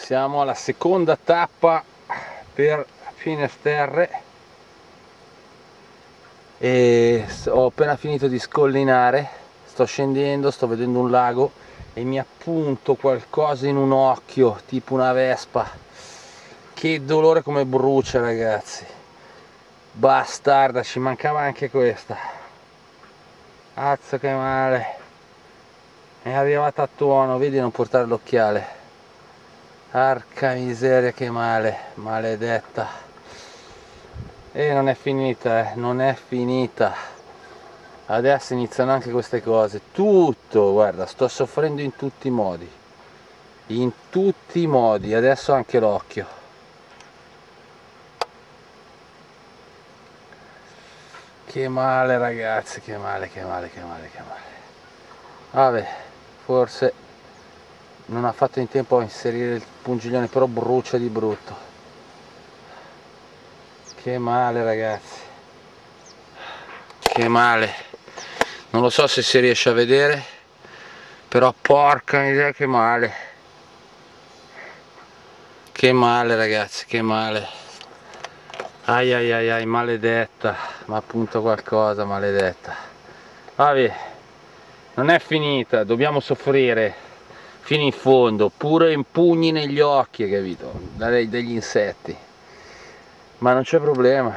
Siamo alla seconda tappa per Finisterre e ho appena finito di scollinare, sto scendendo, sto vedendo un lago e mi appunto qualcosa in un occhio, tipo una vespa. Che dolore come brucia, ragazzi, bastarda, ci mancava anche questa. Cazzo che male, è arrivata a tuono, vedi, non portare l'occhiale. Arca miseria, che male, maledetta. E non è finita, non è finita. Adesso iniziano anche queste cose. Tutto, guarda, sto soffrendo in tutti i modi. In tutti i modi, adesso anche l'occhio. Che male, ragazzi, che male, che male, che male, che male. Vabbè, forse non ha fatto in tempo a inserire il pungiglione, però brucia di brutto. Che male, ragazzi, che male. Non lo so se si riesce a vedere, però porca miseria che male. Che male, ragazzi, che male. Ai ai ai ai, maledetta, ma appunto qualcosa, maledetta. Vabbè, non è finita, dobbiamo soffrire fino in fondo, pure in pugni negli occhi, capito? Degli insetti. Ma non c'è problema.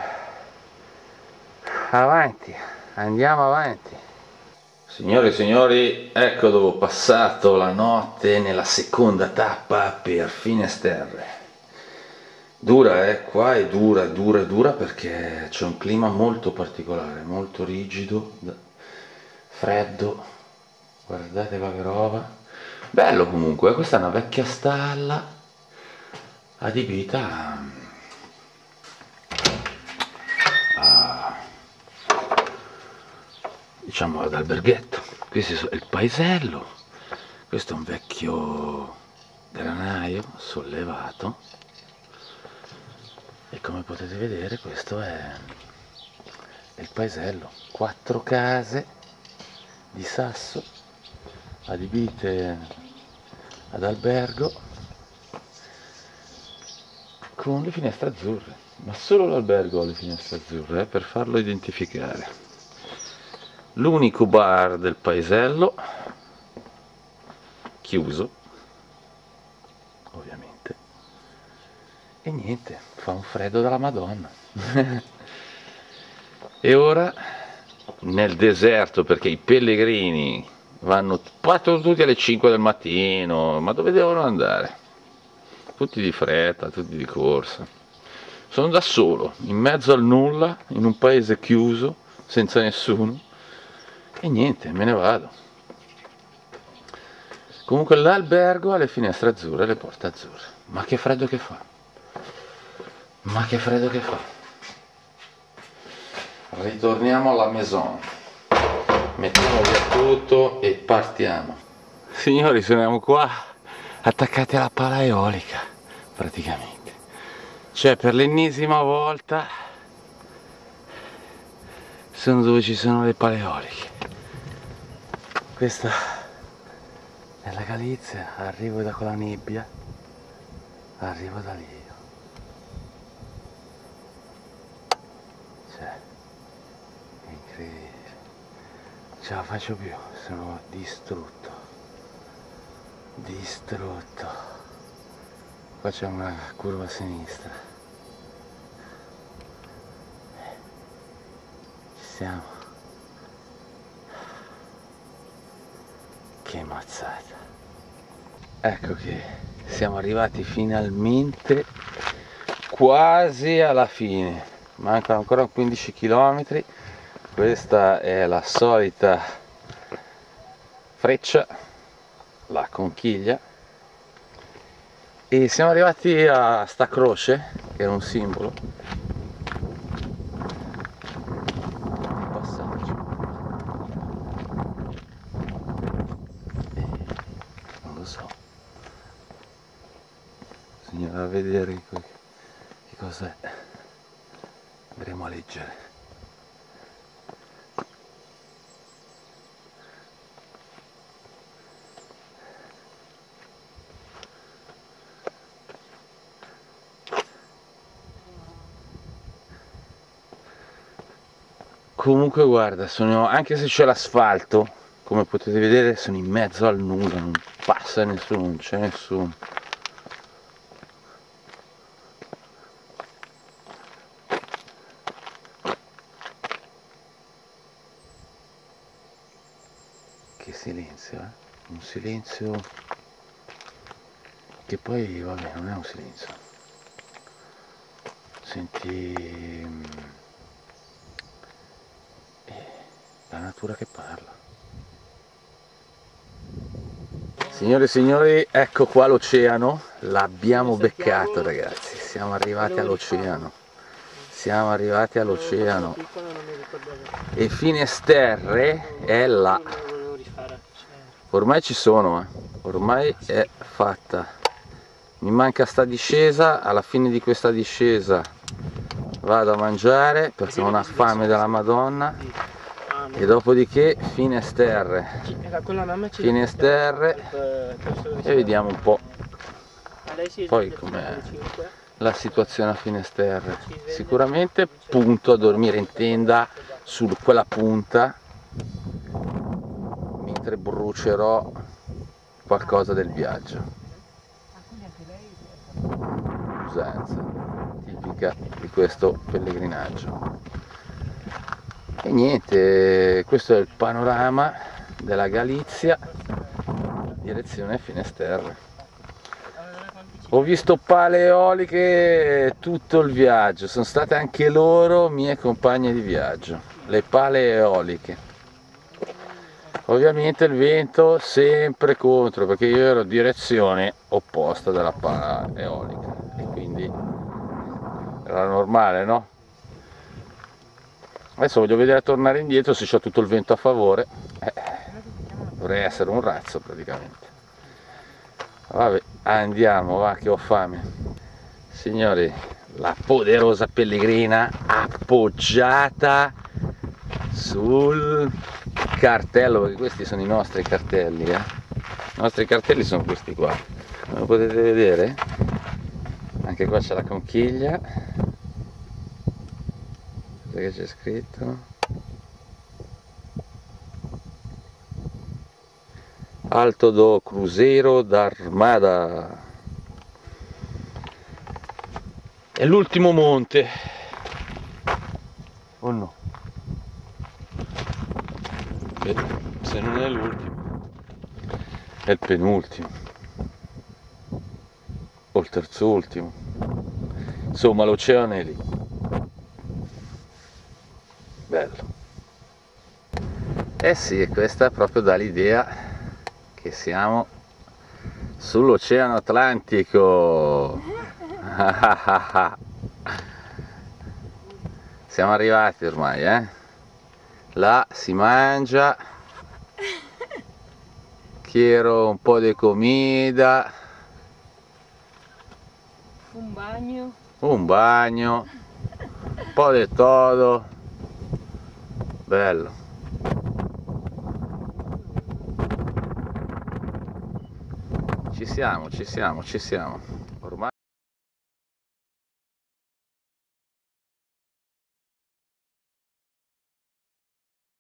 Avanti, andiamo avanti. Signore e signori, ecco dove ho passato la notte nella seconda tappa per Finisterre. Dura, qua è dura, dura, dura perché c'è un clima molto particolare, molto rigido, freddo. Guardate qua che roba. Bello comunque, questa è una vecchia stalla adibita diciamo ad alberghetto. Questo è il paesello, questo è un vecchio granaio sollevato e come potete vedere questo è il paesello. 4 case di sasso adibite ad albergo con le finestre azzurre, ma solo l'albergo ha le finestre azzurre, per farlo identificare. L'unico bar del paesello chiuso, ovviamente, e niente, fa un freddo dalla Madonna. E ora nel deserto, perché i pellegrini partono tutti alle 5 del mattino, ma dove devono andare? Tutti di fretta, tutti di corsa. Sono da solo, in mezzo al nulla, in un paese chiuso, senza nessuno, e niente, me ne vado. Comunque l'albergo ha le finestre azzurre e le porte azzurre. Ma che freddo che fa! Ma che freddo che fa! Ritorniamo alla maison. Mettiamo via tutto e partiamo. Signori, siamo qua attaccati alla pala eolica, praticamente. Cioè, per l'ennesima volta sono dove ci sono le pale eoliche. Questa è la Galizia, arrivo da quella nebbia, arrivo da lì. Cioè, è incredibile. Non ce la faccio più, sono distrutto. Distrutto. Qua c'è una curva a sinistra. Ci siamo. Che mazzata. Ecco che siamo arrivati finalmente quasi alla fine. Mancano ancora 15 km. Questa è la solita freccia, la conchiglia, e siamo arrivati a sta croce che era un simbolo di passaggio. E non lo so, bisognerà vedere che cos'è, andremo a leggere. Comunque guarda, anche se c'è l'asfalto, come potete vedere sono in mezzo al nulla, non passa nessuno, non c'è nessuno. Che silenzio, un silenzio che poi vabbè non è un silenzio, senti la natura che parla. Signore e signori, ecco qua l'oceano, l'abbiamo beccato ragazzi, siamo arrivati all'oceano, e Finisterre è là. Ormai ci sono, ormai è fatta. Mi manca sta discesa, alla fine di questa discesa vado a mangiare perché ho una fame della Madonna e dopodiché Finisterre e vediamo un po' poi com'è la situazione a Finisterre. Sicuramente punto a dormire in tenda su quella punta mentre brucerò qualcosa del viaggio. Usanza tipica di questo pellegrinaggio. E niente, questo è il panorama della Galizia direzione Finisterre. Ho visto pale eoliche tutto il viaggio, sono state anche loro mie compagne di viaggio, le pale eoliche. Ovviamente il vento sempre contro, perché io ero direzione opposta della pala eolica e quindi era normale, no? Adesso voglio vedere tornare indietro se c'è tutto il vento a favore. Dovrei essere un razzo praticamente. Vabbè, andiamo, va che ho fame. Signori, la poderosa pellegrina appoggiata sul cartello, perché questi sono i nostri cartelli, I nostri cartelli sono questi qua, come potete vedere. Anche qua c'è la conchiglia, cosa c'è scritto? Alto do Cruzeiro d'Armada. È l'ultimo monte, o no? Beh, se non è l'ultimo è il penultimo o il terzo ultimo, insomma l'oceano è lì. Bello. Eh sì, questa proprio dà l'idea che siamo sull'Oceano Atlantico. Siamo arrivati ormai, Là si mangia, quiero un po' di comida, un bagno, un po' di todo, bello. Ci siamo.